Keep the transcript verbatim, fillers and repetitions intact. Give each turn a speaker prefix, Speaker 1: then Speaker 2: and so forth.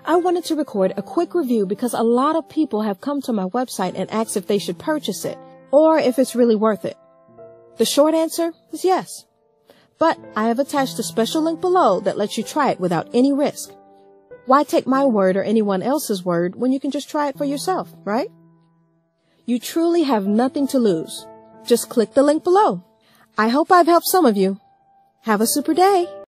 Speaker 1: I wanted to record a quick review because a lot of people have come to my website and asked if they should purchase it or if it's really worth it. The short answer is yes. But I have attached a special link below that lets you try it without any risk. Why take my word or anyone else's word when you can just try it for yourself, right? You truly have nothing to lose. Just click the link below. I hope I've helped some of you. Have a super day.